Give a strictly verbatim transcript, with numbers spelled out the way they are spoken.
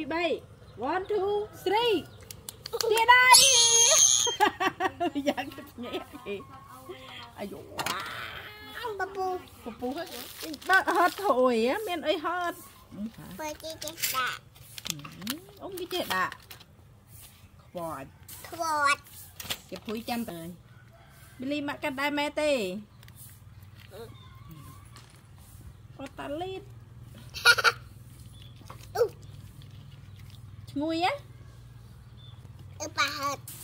ពីbay one two three ទៀតហើយយ៉ាងទៅញ៉ែគេអាយុបពូបពូបើហត់ធួយមានអីហត់បើគេចេះដាក់អ៊ំគេចេះដាក់ខ្វាត់ខ្វាត់គេភួយចាំទៅបលីមកកាត់ដែរម៉ែទេអត់តាលីតឈ្ងុយហ៎អឺប៉ាហត់